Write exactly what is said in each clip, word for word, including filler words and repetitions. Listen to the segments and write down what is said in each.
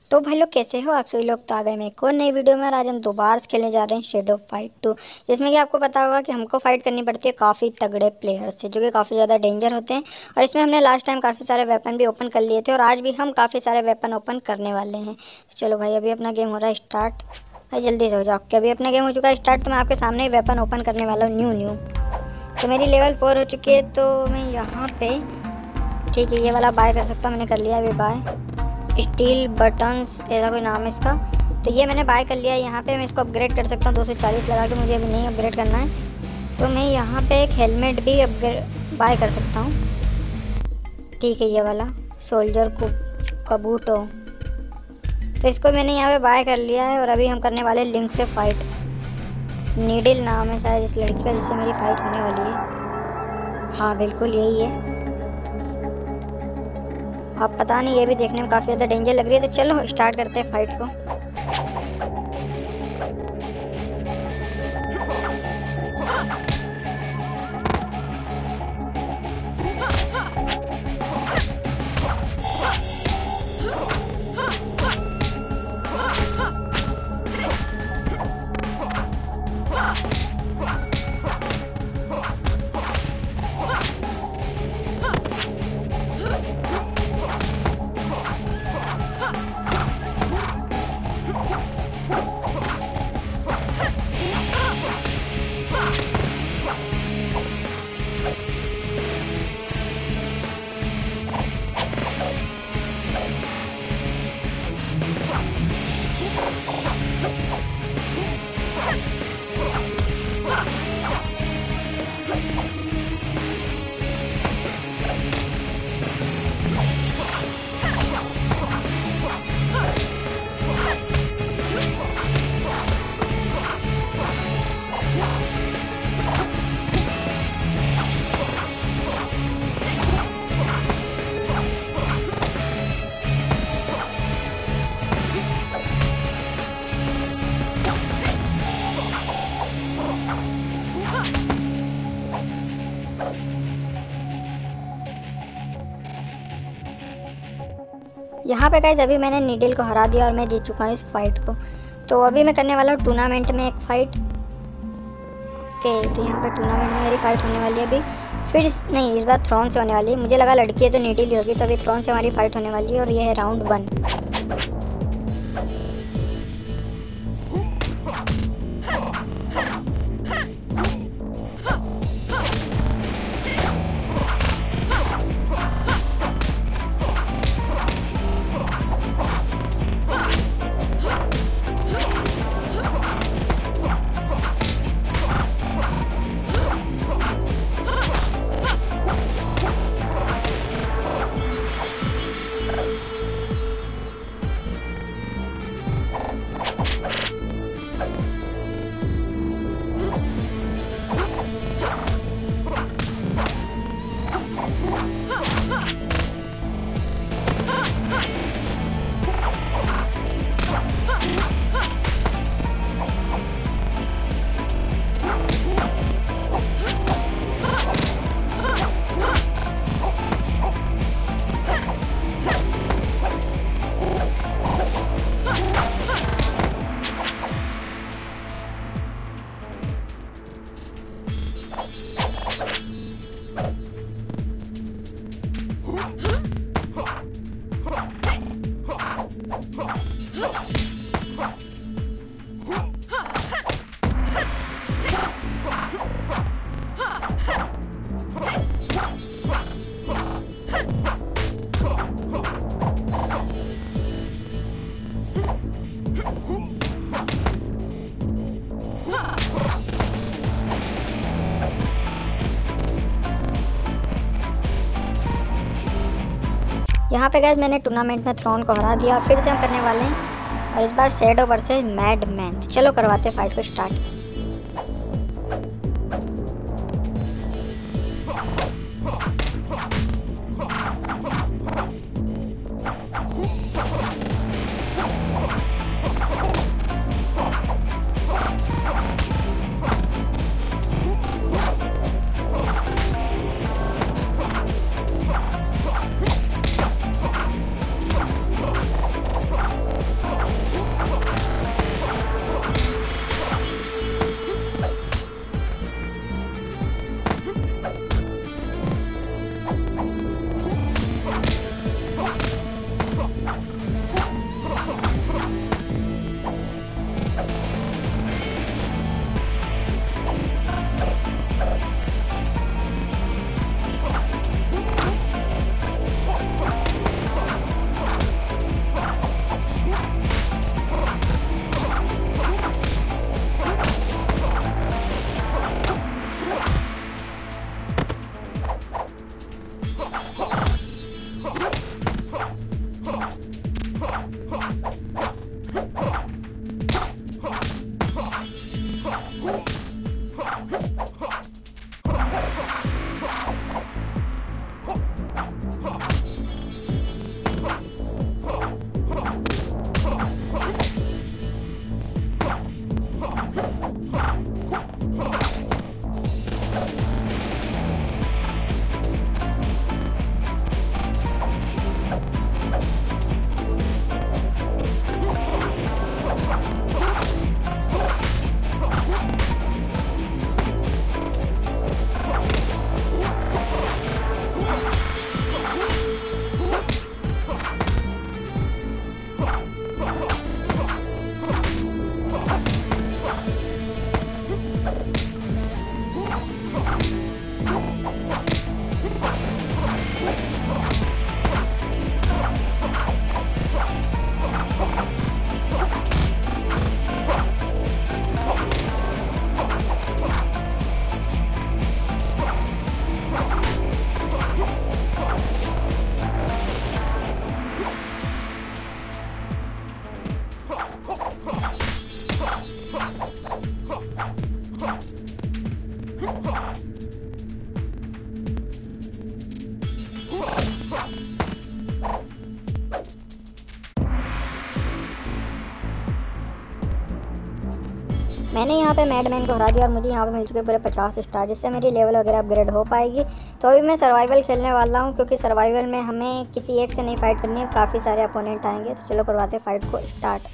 तो भाई लोग कैसे हो आप सभी लोग। तो आ गए मैं एक और नई वीडियो में और आज हम दोबारा से खेलने जा रहे हैं शेडो फाइट टू, जिसमें कि आपको पता होगा कि हमको फाइट करनी पड़ती है काफ़ी तगड़े प्लेयर्स से जो कि काफ़ी ज़्यादा डेंजर होते हैं। और इसमें हमने लास्ट टाइम काफ़ी सारे वेपन भी ओपन कर लिए थे और आज भी हम काफ़ी सारे वेपन ओपन करने वाले हैं। तो चलो भाई अभी अपना गेम हो रहा है स्टार्ट। भाई जल्दी से हो जाओ कि अभी अपना गेम हो चुका है स्टार्ट। तो मैं आपके सामने ही वेपन ओपन करने वाला हूँ न्यू न्यू। तो मेरी लेवल फोर हो चुकी है तो मैं यहाँ पे ठीक है ये वाला बाय कर सकता हूँ। मैंने कर लिया अभी बाय। स्टील बटन्स ऐसा कोई नाम है इसका। तो ये मैंने बाय कर लिया है। यहाँ पे मैं इसको अपग्रेड कर सकता हूँ दो सौ चालीस लगा के। मुझे अभी नहीं अपग्रेड करना है तो मैं यहाँ पे एक हेलमेट भी अपग्रेड बाय कर सकता हूँ। ठीक है ये वाला सोल्जर को कबूटो। तो इसको मैंने यहाँ पे बाय कर लिया है और अभी हम करने वाले लिंक से फाइट। नीडल नाम है शायद इस लड़की का जिससे मेरी फाइट होने वाली है। हाँ बिल्कुल यही है। अब पता नहीं ये भी देखने में काफ़ी ज़्यादा डेंजर लग रही है। तो चलो स्टार्ट करते हैं फाइट को। यहाँ पे गाइस अभी मैंने नीडल को हरा दिया और मैं जीत चुका हूँ इस फाइट को। तो अभी मैं करने वाला हूँ टूर्नामेंट में एक फ़ाइट। ओके तो यहाँ पे टूर्नामेंट में मेरी फ़ाइट होने वाली है अभी। फिर इस, नहीं इस बार थ्रोन से होने वाली है। मुझे लगा लड़की है तो नीडल ही होगी। तो अभी थ्रोन से हमारी फ़ाइट होने वाली है और ये है राउंड वन। यहाँ पे गैस मैंने टूर्नामेंट में थ्रोन को हरा दिया और फिर से हम करने वाले हैं और इस बार शैडो वर्सेस मैड मैन। चलो करवाते हैं फाइट को स्टार्ट। मैंने यहाँ पे मैडमैन को हरा दिया और मुझे यहाँ पे मिल चुके पूरे पचास स्टार, जिससे मेरी लेवल वगैरह अपग्रेड हो पाएगी। तो अभी मैं सर्वाइवल खेलने वाला हूँ, क्योंकि सर्वाइवल में हमें किसी एक से नहीं फाइट करनी है, काफ़ी सारे अपोनेंट आएंगे। तो चलो करवाते फाइट को स्टार्ट।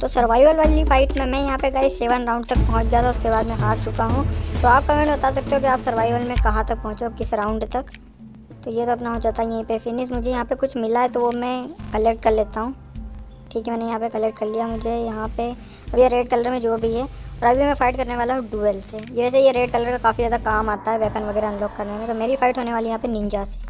तो सर्वाइवल वाली फाइट में मैं यहाँ पे गाइस सेवन राउंड तक पहुँच गया था, उसके बाद मैं हार चुका हूँ। तो आप कमेंट बता सकते हो कि आप सर्वाइवल में कहाँ तक पहुँचो, किस राउंड तक। तो ये तो अपना हो जाता है यहीं पे फिनिश। मुझे यहाँ पे कुछ मिला है तो वो मैं कलेक्ट कर लेता हूँ। ठीक है, मैंने यहाँ पे कलेक्ट कर लिया। मुझे यहाँ पे अब ये रेड कलर में जो भी है, और अभी मैं फ़ाइट करने वाला हूँ डुएल से। ये वैसे ये रेड कलर का काफ़ी ज़्यादा काम आता है वेपन वगैरह अनलॉक करने में। तो मेरी फ़ाइट होने वाली है यहाँ पे निंजा से।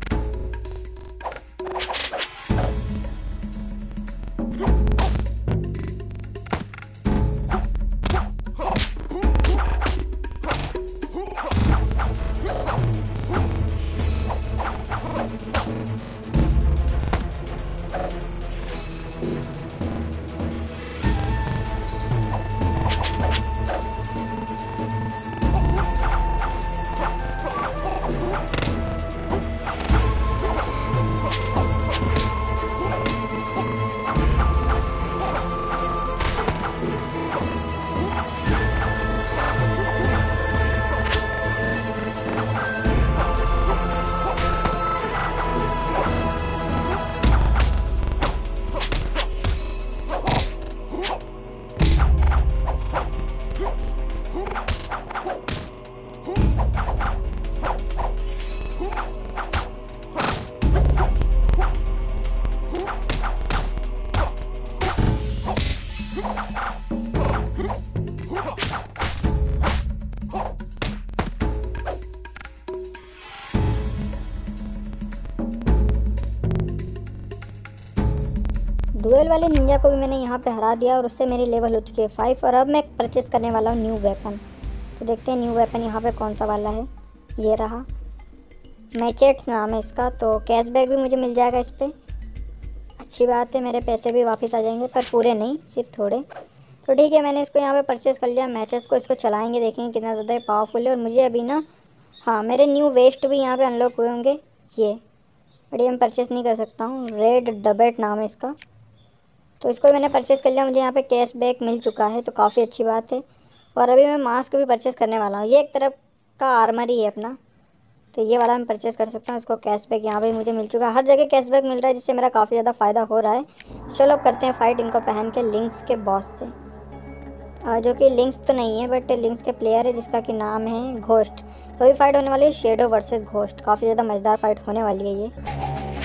डुएल वाले निंजा को भी मैंने यहाँ पे हरा दिया और उससे मेरी लेवल हो चुकी है फाइव। और अब मैं परचेस करने वाला हूँ न्यू वेपन। तो देखते हैं न्यू वेपन यहाँ पे कौन सा वाला है। ये रहा, मैचेट्स नाम है इसका। तो कैशबैक भी मुझे मिल जाएगा इस पर, अच्छी बात है। मेरे पैसे भी वापस आ जाएंगे, पर पूरे नहीं, सिर्फ थोड़े। तो ठीक है, मैंने इसको यहाँ पे परचेस कर लिया। मैचेस को इसको चलाएंगे, देखेंगे कितना ज़्यादा पावरफुल है। और मुझे अभी ना, हाँ, मेरे न्यू वेस्ट भी यहाँ पे अनलॉक हुए होंगे ये, बट ये मैं परचेस नहीं कर सकता हूँ। रेड डबेट नाम है इसका। तो इसको मैंने परचेस कर लिया, मुझे यहाँ पे कैशबैक मिल चुका है, तो काफ़ी अच्छी बात है। और अभी मैं मास्क भी परचेस करने वाला हूँ। ये एक तरफ का आर्मर ही है अपना, तो ये वाला मैं परचेस कर सकता हूँ। इसको कैशबैक यहाँ पे मुझे मिल चुका है, हर जगह कैशबैक मिल रहा है, जिससे मेरा काफ़ी ज़्यादा फ़ायदा हो रहा है। चलो करते हैं फ़ाइट इनको पहन के लिंक्स के बॉस से, जो कि लिंक्स तो नहीं है बट लिंक्स के प्लेयर है, जिसका कि नाम है घोस्ट। तो अभी फाइट होने वाली है शेडो वर्सेस घोस्ट। काफ़ी ज़्यादा मज़ेदार फाइट होने वाली है ये।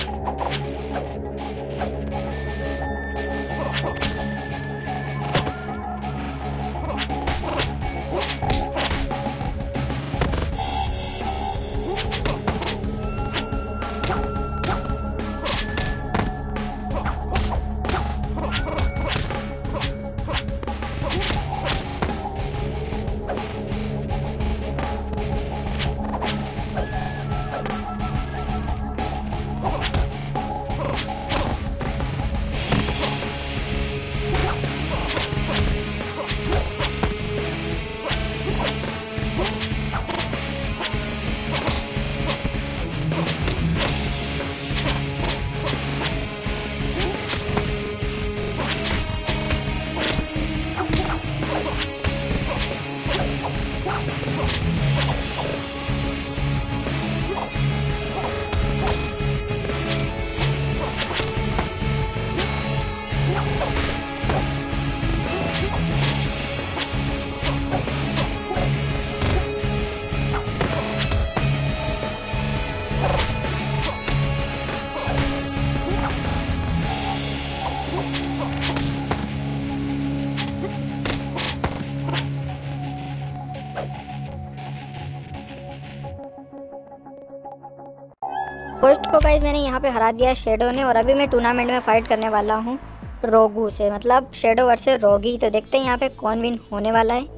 फर्स्ट को गाइज मैंने यहाँ पे हरा दिया शेडो ने। और अभी मैं टूर्नामेंट में फ़ाइट करने वाला हूँ रोगू से, मतलब शेडो वर्सेस रोगी। तो देखते हैं यहाँ पे कौन विन होने वाला है।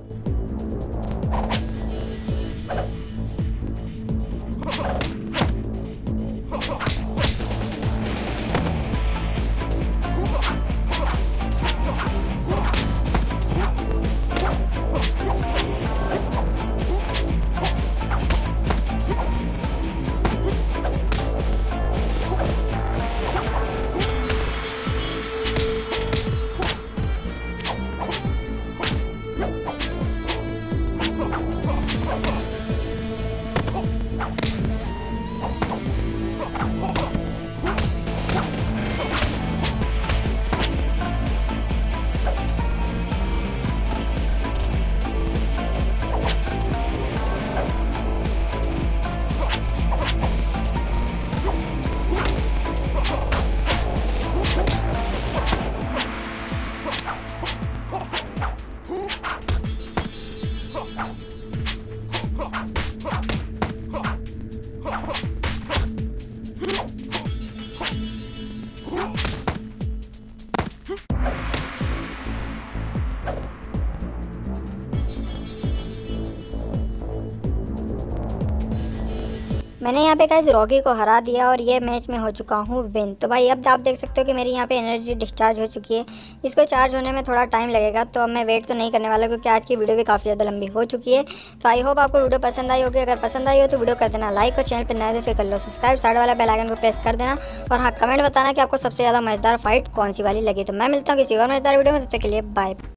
मैंने यहाँ पे गाइस रॉकी को हरा दिया और ये मैच में हो चुका हूँ विन। तो भाई अब आप देख सकते हो कि मेरी यहाँ पे एनर्जी डिस्चार्ज हो चुकी है। इसको चार्ज होने में थोड़ा टाइम लगेगा, तो अब मैं वेट तो नहीं करने वाला क्योंकि आज की वीडियो भी काफ़ी ज़्यादा लंबी हो चुकी है। तो आई होप आपको वीडियो पसंद आई होगी। अगर पसंद आई हो तो वीडियो कर देना लाइक, और चैनल पर नए तो फिर कर लो सब्सक्राइब, साइड वाला बेल आइकन को प्रेस कर देना। और हाँ, कमेंट बताना कि आपको सबसे ज़्यादा मज़ेदार फाइट कौन सी वाली लगी। तो मैं मिलता हूँ किसी और मज़ेदार वीडियो में, तब तक के लिए बाय।